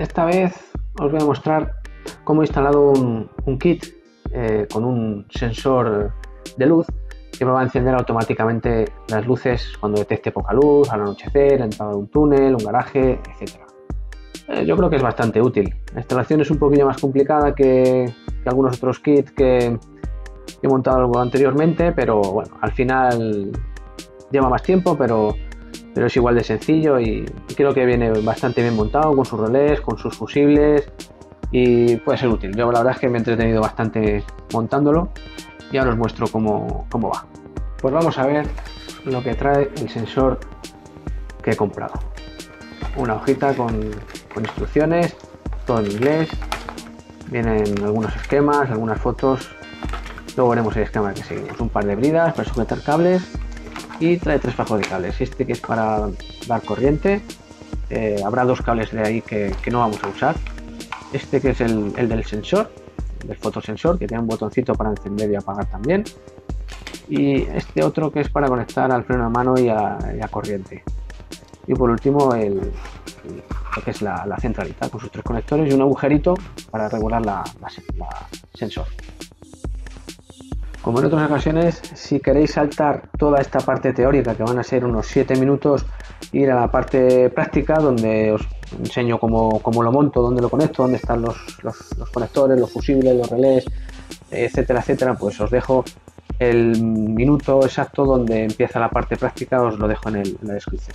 Esta vez os voy a mostrar cómo he instalado un kit con un sensor de luz que me va a encender automáticamente las luces cuando detecte poca luz, al anochecer, la entrada de un túnel, un garaje, etc. Yo creo que es bastante útil. La instalación es un poquillo más complicada que algunos otros kits que he montado anteriormente, pero bueno, al final lleva más tiempo, pero es igual de sencillo y creo que viene bastante bien montado con sus relés, con sus fusibles y puede ser útil. Yo la verdad es que me he entretenido bastante montándolo y ahora os muestro cómo va. Pues vamos a ver lo que trae el sensor que he comprado. Una hojita con instrucciones, todo en inglés, vienen algunos esquemas, algunas fotos, luego veremos el esquema que seguimos, un par de bridas para sujetar cables y trae 3 fajos de cables. Este que es para dar corriente, habrá 2 cables de ahí que no vamos a usar. Este que es el del sensor, del fotosensor, que tiene un botoncito para encender y apagar también. Y este otro que es para conectar al freno de mano y a corriente. Y por último lo que es la centralita con sus 3 conectores y un agujerito para regular la sensor. Como en otras ocasiones, si queréis saltar toda esta parte teórica, que van a ser unos 7 minutos, ir a la parte práctica donde os enseño cómo lo monto, dónde lo conecto, dónde están los conectores, los fusibles, los relés, etcétera, etcétera, pues os dejo el minuto exacto donde empieza la parte práctica, os lo dejo en la descripción.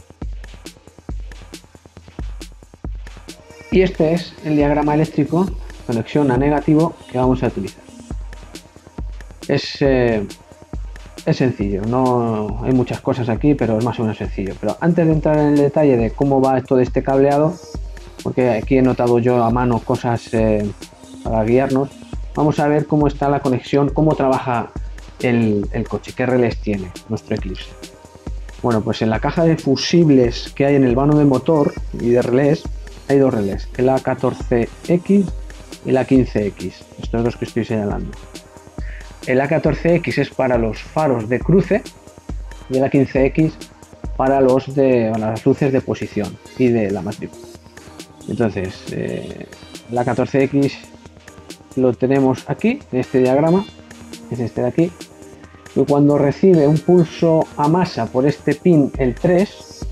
Y este es el diagrama eléctrico, conexión a negativo, que vamos a utilizar. Es sencillo, no hay muchas cosas aquí, pero es más o menos sencillo. Pero antes de entrar en el detalle de cómo va esto de este cableado, porque aquí he notado yo a mano cosas para guiarnos, vamos a ver cómo está la conexión, cómo trabaja el coche, qué relés tiene nuestro Eclipse. Bueno, pues en la caja de fusibles que hay en el vano de motor y de relés, hay 2 relés, el A14X y el A15X, estos dos que estoy señalando. El A14X es para los faros de cruce y el A15X para las luces de posición y de la matrícula. Entonces, el A14X lo tenemos aquí, en este diagrama, es este de aquí, y cuando recibe un pulso a masa por este pin, el 3,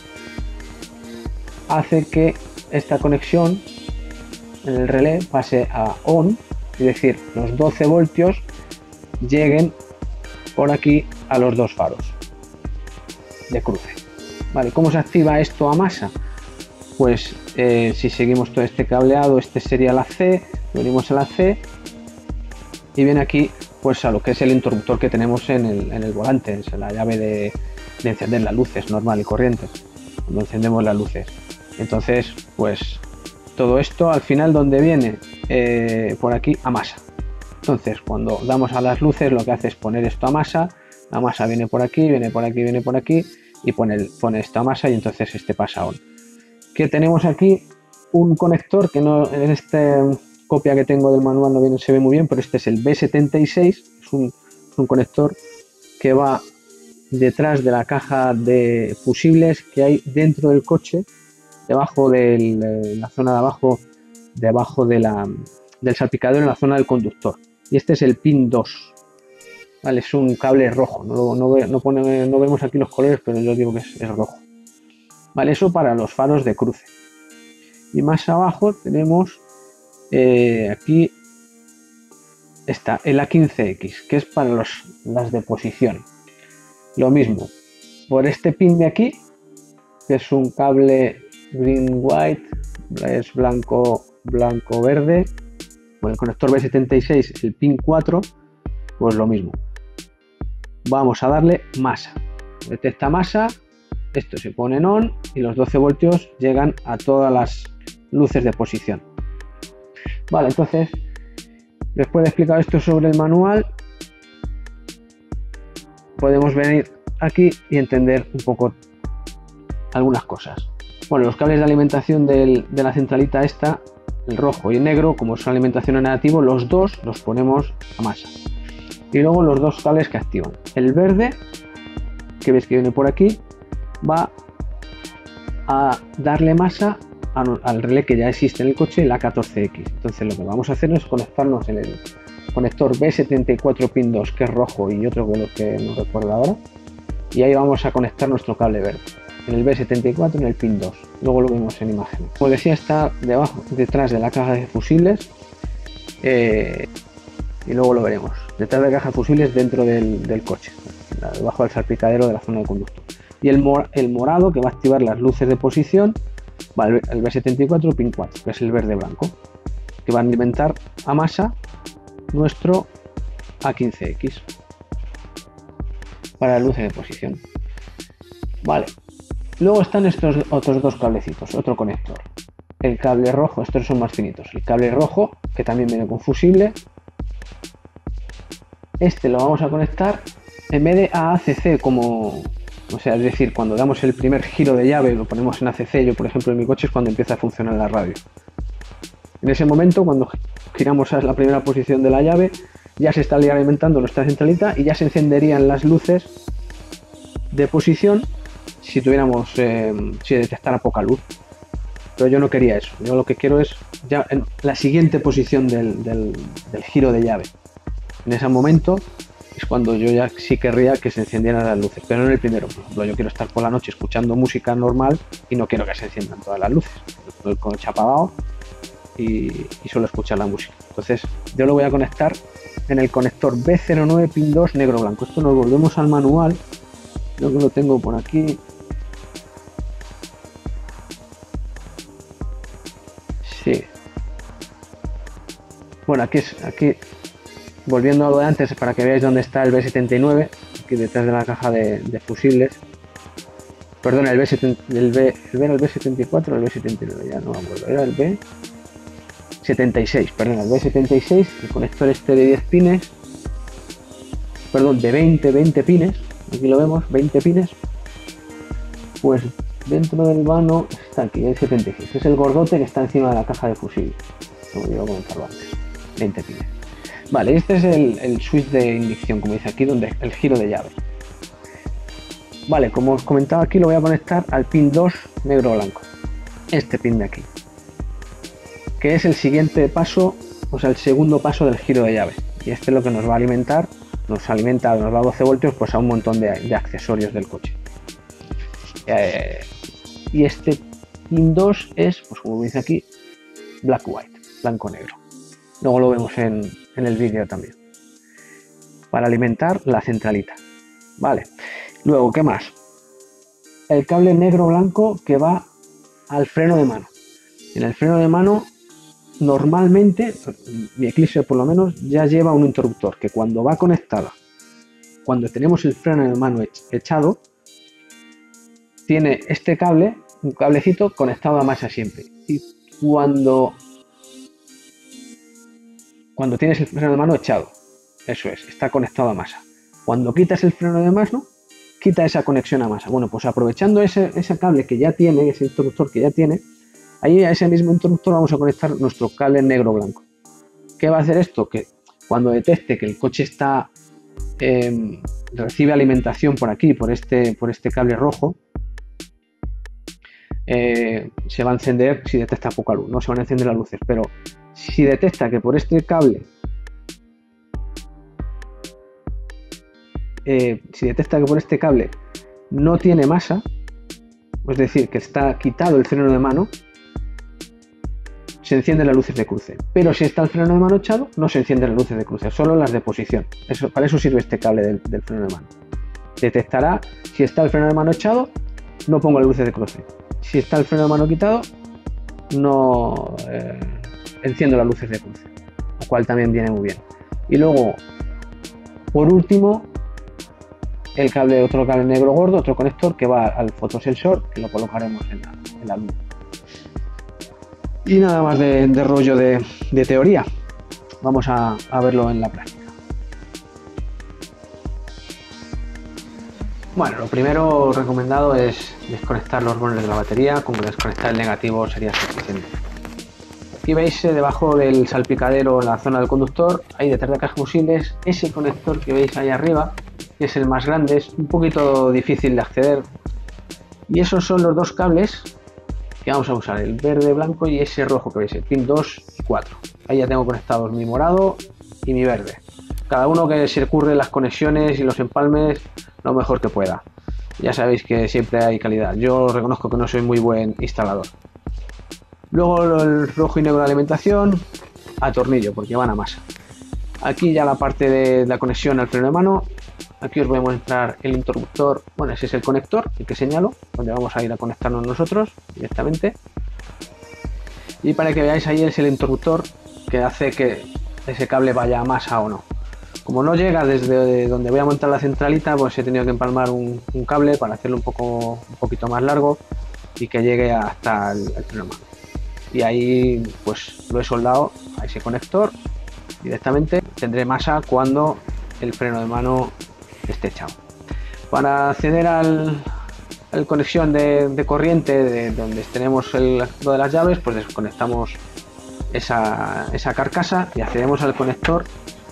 hace que esta conexión en el relé pase a ON, es decir, los 12 voltios lleguen por aquí a los 2 faros de cruce. Vale, ¿cómo se activa esto a masa? Pues si seguimos todo este cableado, este sería la C, venimos a la C y viene aquí pues a lo que es el interruptor que tenemos en el volante, es la llave de encender las luces normal y corriente, cuando encendemos las luces. Entonces pues todo esto al final, ¿dónde viene? Por aquí a masa. Entonces cuando damos a las luces lo que hace es poner esto a masa, la masa viene por aquí, viene por aquí, viene por aquí y pone esto a masa y entonces este pasa a ON. Que tenemos aquí un conector que no, en esta copia que tengo del manual no se ve muy bien, pero este es el B76, es un conector que va detrás de la caja de fusibles que hay dentro del coche, debajo de la zona de abajo, del salpicadero, en la zona del conductor. Y este es el pin 2, ¿vale? Es un cable rojo, no vemos aquí los colores, pero yo digo que es rojo, ¿vale? Eso para los faros de cruce. Y más abajo tenemos aquí está el A15X, que es para las de posición. Lo mismo, por este pin de aquí, que es un cable green white, es blanco verde, con el conector B76, el pin 4, pues lo mismo. Vamos a darle masa, detecta masa, esto se pone en ON y los 12 voltios llegan a todas las luces de posición. Vale, entonces después de explicar esto sobre el manual, podemos venir aquí y entender un poco algunas cosas. Bueno, los cables de alimentación de la centralita esta, el rojo y el negro, como son alimentación en negativo, los dos los ponemos a masa. Y luego los 2 cables que activan. El verde, que veis que viene por aquí, va a darle masa al relé que ya existe en el coche, el A14X. Entonces lo que vamos a hacer es conectarnos en el conector B74 pin 2, que es rojo, y otro color que no recuerdo ahora, y ahí vamos a conectar nuestro cable verde en el B74 en el pin 2. Luego lo vemos en imágenes. Como decía, está detrás de la caja de fusibles, y luego lo veremos detrás de la caja de fusibles dentro del coche, debajo del salpicadero de la zona de conductor. Y el morado, que va a activar las luces de posición, va el B74 pin 4, que es el verde blanco, que va a alimentar a masa nuestro A15X para las luces de posición. Vale, luego están estos otros dos cablecitos, otro conector, el cable rojo. Estos son más finitos, el cable rojo, que también viene con fusible. Este lo vamos a conectar en vez de a ACC, o sea, es decir, cuando damos el primer giro de llave lo ponemos en ACC. Yo, por ejemplo, en mi coche es cuando empieza a funcionar la radio. En ese momento, cuando giramos a la primera posición de la llave, ya se estaría alimentando nuestra centralita y ya se encenderían las luces de posición si detectara poca luz. Pero yo no quería eso. Yo lo que quiero es ya en la siguiente posición del giro de llave. En ese momento es cuando yo ya sí querría que se encendieran las luces, pero no en el primero. Por ejemplo, yo quiero estar por la noche escuchando música normal y no quiero que se enciendan todas las luces. El coche apagado y solo escuchar la música. Entonces yo lo voy a conectar en el conector B09 pin 2 negro blanco. Esto nos volvemos al manual. Creo que lo tengo por aquí. Sí. Bueno, aquí volviendo a lo de antes, para que veáis dónde está el B79, aquí detrás de la caja de fusibles. Perdón, el B74 o el B79, ya no me acuerdo, era el B76, perdón, el B76, el conector este de 10 pines, perdón, de 20 pines, aquí lo vemos, 20 pines, pues dentro del vano está aquí, el 76, es el gordote que está encima de la caja de fusibles, como yo comentarlo antes, 20 pines. Vale, este es el switch de inyección, como dice aquí, donde el giro de llave. Vale, como os comentaba, aquí lo voy a conectar al pin 2 negro blanco, este pin de aquí, que es el siguiente paso, o sea, el segundo paso del giro de llave, y este es lo que nos va a alimentar, nos da 12 voltios pues a un montón de accesorios del coche. Y este pin 2 es, pues como dice aquí, black white, blanco negro. Luego lo vemos en el vídeo también, para alimentar la centralita. Vale, luego, ¿qué más? El cable negro blanco que va al freno de mano. En el freno de mano, normalmente, mi Eclipse por lo menos, ya lleva un interruptor que cuando va conectada, cuando tenemos el freno de mano echado, tiene este cable, un cablecito conectado a masa siempre. Y cuando tienes el freno de mano echado, eso es, está conectado a masa. Cuando quitas el freno de mano, quita esa conexión a masa. Bueno, pues aprovechando ese cable que ya tiene, ese interruptor que ya tiene, ahí a ese mismo interruptor vamos a conectar nuestro cable negro blanco. ¿Qué va a hacer esto? Que cuando detecte que el coche recibe alimentación por aquí, por este cable rojo, se va a encender si detecta poca luz, no se van a encender las luces, pero si detecta que por este cable no tiene masa, es decir, que está quitado el freno de mano, se encienden las luces de cruce. Pero si está el freno de mano echado, no se encienden las luces de cruce, solo las de posición. Para eso sirve este cable del freno de mano. Detectará si está el freno de mano echado, no pongo las luces de cruce. Si está el freno de mano quitado, no enciendo las luces de cruce, lo cual también viene muy bien. Y luego, por último, otro cable negro gordo, otro conector que va al fotosensor, que lo colocaremos en la luz. Y nada más de rollo de teoría. Vamos a verlo en la práctica. Bueno, lo primero recomendado es desconectar los bornes de la batería. Con desconectar el negativo sería suficiente. Aquí veis debajo del salpicadero, en la zona del conductor, ahí detrás de la caja de fusibles, ese conector que veis ahí arriba, que es el más grande, es un poquito difícil de acceder. Y esos son los dos cables que vamos a usar el verde, blanco y ese rojo que veis, el pin 2 y 4. Ahí ya tengo conectados mi morado y mi verde. Cada uno que se recurre las conexiones y los empalmes lo mejor que pueda. Ya sabéis que siempre hay calidad. Yo reconozco que no soy muy buen instalador. Luego el rojo y negro de alimentación a tornillo, porque van a masa. Aquí ya la parte de la conexión al freno de mano. Aquí os voy a mostrar el interruptor. Bueno, ese es el conector, el que señalo, donde vamos a ir a conectarnos nosotros directamente. Y para que veáis, ahí es el interruptor que hace que ese cable vaya a masa o no. Como no llega desde donde voy a montar la centralita, pues he tenido que empalmar un cable para hacerlo un poquito más largo y que llegue hasta el freno de mano. Y ahí pues lo he soldado a ese conector directamente. Tendré masa cuando el freno de mano esté echado. Para acceder a la conexión de corriente de donde tenemos lo de las llaves, pues desconectamos esa carcasa y accedemos al conector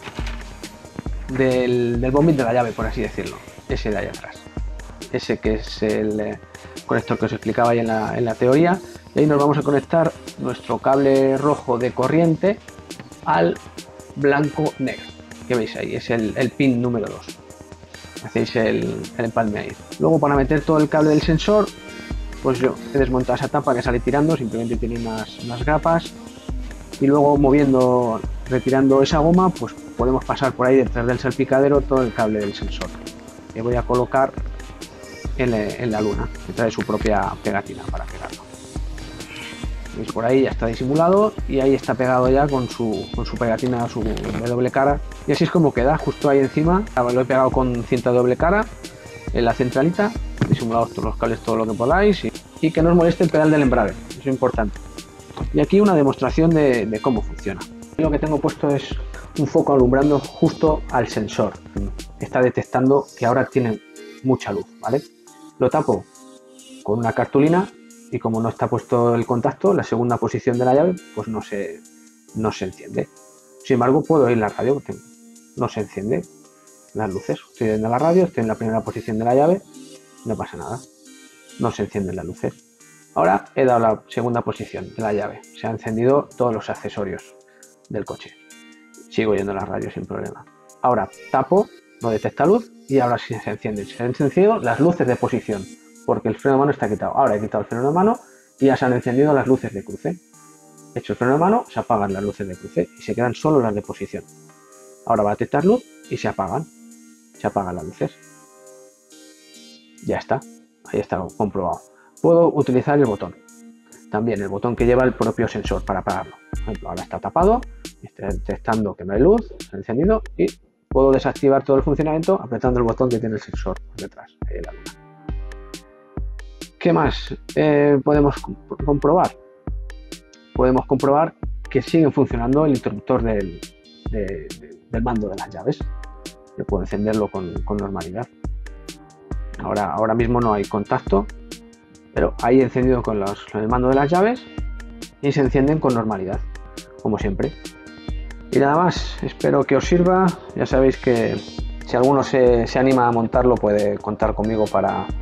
del bombín de la llave, por así decirlo, ese de ahí atrás, ese que es el conector que os explicaba ahí en la teoría. Y ahí nos vamos a conectar nuestro cable rojo de corriente al blanco negro que veis ahí, es el pin número 2. Hacéis el empalme ahí. Luego, para meter todo el cable del sensor, pues yo he desmontado esa tapa que sale tirando, simplemente tiene unas grapas, y luego retirando esa goma, pues podemos pasar por ahí detrás del salpicadero todo el cable del sensor que voy a colocar en la luna, que trae su propia pegatina para pegarlo. ¿Veis? Por ahí ya está disimulado y ahí está pegado ya con su pegatina de doble cara, y así es como queda, justo ahí encima. Lo he pegado con cinta de doble cara en la centralita, disimulados todos los cables, todo lo que podáis, y que no os moleste el pedal del embrague, eso es importante. Y aquí una demostración de cómo funciona. Lo que tengo puesto es un foco alumbrando justo al sensor. Está detectando que ahora tiene mucha luz, ¿vale? Lo tapo con una cartulina y como no está puesto el contacto, la segunda posición de la llave, pues no se enciende. Sin embargo, puedo oír la radio porque no se enciende las luces. Estoy viendo la radio, estoy en la primera posición de la llave, no pasa nada, no se encienden las luces. Ahora he dado la segunda posición de la llave, se han encendido todos los accesorios del coche. Sigo oyendo la radio sin problema. Ahora tapo, no detecta luz y ahora sí se enciende. Se han encendido las luces de posición porque el freno de mano está quitado. Ahora he quitado el freno de mano y ya se han encendido las luces de cruce. He hecho el freno de mano, se apagan las luces de cruce y se quedan solo las de posición. Ahora va a detectar luz y se apagan las luces. Ya está, ahí está comprobado. Puedo utilizar el botón, también el botón que lleva el propio sensor para apagarlo. Por ejemplo, ahora está tapado, está detectando que no hay luz, se ha encendido y puedo desactivar todo el funcionamiento apretando el botón que tiene el sensor detrás, ahí en la luna. ¿Qué más podemos comprobar? Podemos comprobar que sigue funcionando el interruptor del mando de las llaves. Yo puedo encenderlo con normalidad. Ahora mismo no hay contacto, pero ahí he encendido con el mando de las llaves y se encienden con normalidad, como siempre. Y nada más, espero que os sirva. Ya sabéis que si alguno se anima a montarlo puede contar conmigo para